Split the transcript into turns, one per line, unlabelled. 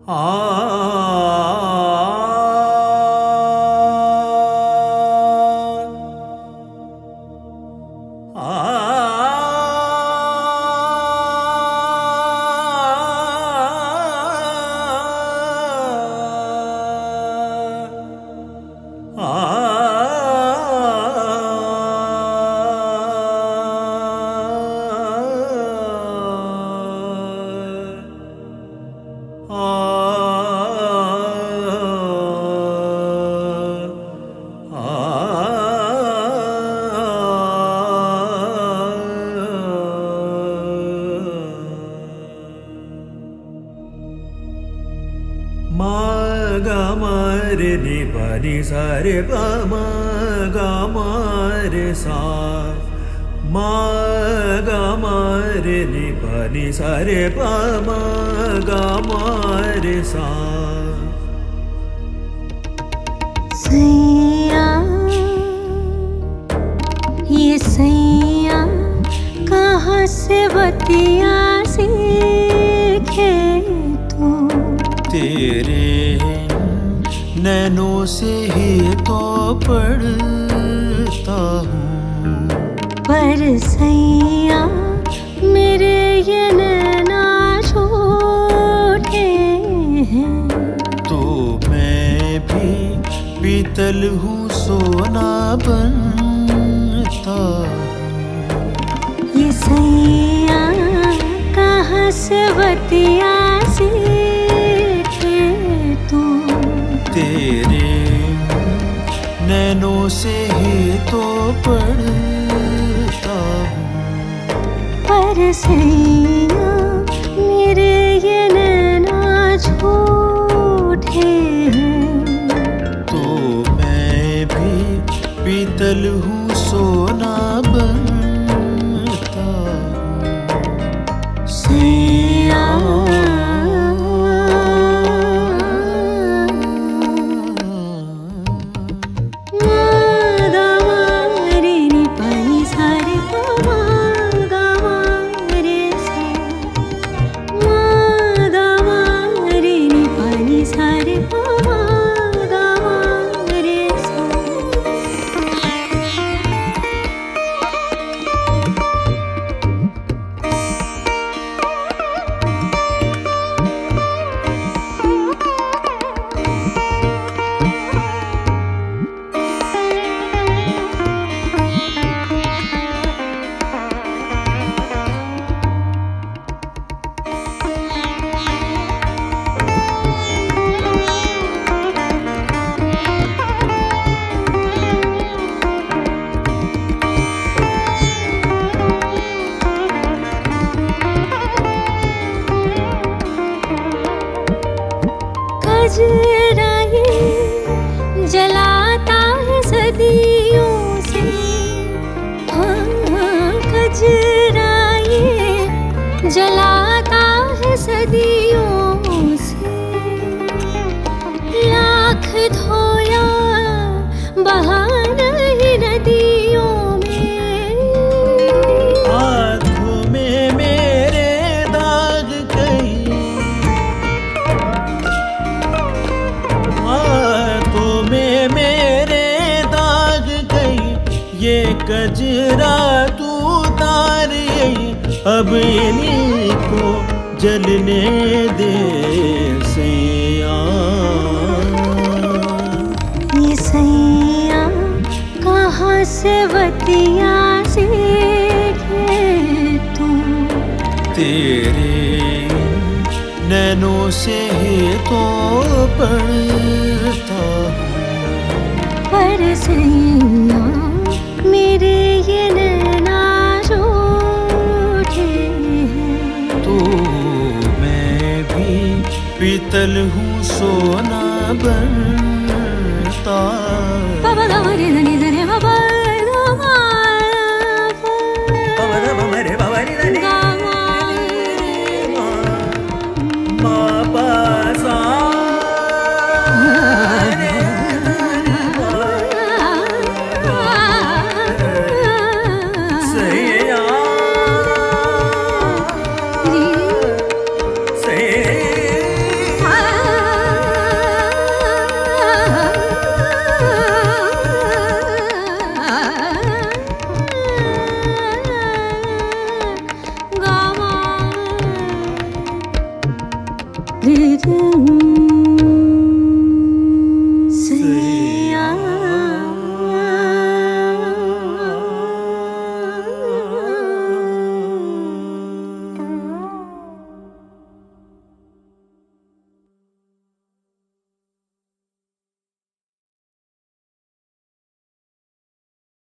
रे नि प नि सा रे प म ग म रे सा म ग म रे नि प नि सा रे प म ग म रे सा।
सैया ये सैया कहाँ से बतिया सीखे तू,
तेरे नैनों से ही तो पढ़ता हूँ।
पर सैया मेरे ये नैना छोटे हैं,
तो मैं भी पीतल हूँ सोना बनता हूँ।
ये सैया कहाँ से बतिया सीखे तू,
तेरे नैनों से ही तो पढ़ता हूँ।
पर सैया मेरे ये नैना झूठे हैं,
तो मैं भी पीतल हूँ सोना बनता हूँ। सैया
कजरा ये जलाता है सदियों से, हाँ कजरा ये जलाता है सदियों से। लाख धोया बहा नहीं नदियों में,
आँखों में मेरे दाग कहीं, आँखों में मेरे दाग कहीं, ये कजरा तू तार यही, अब इन्हीं को जलने दे सैया।
ये सैया कहाँ से बतिया सीखे तू,
तेरे नैनों से ही तो पढ़ता हूँ।
पर सैया मेरे ये नैना झूठे हैं,
तो मैं भी पीतल हूँ सोना बनता।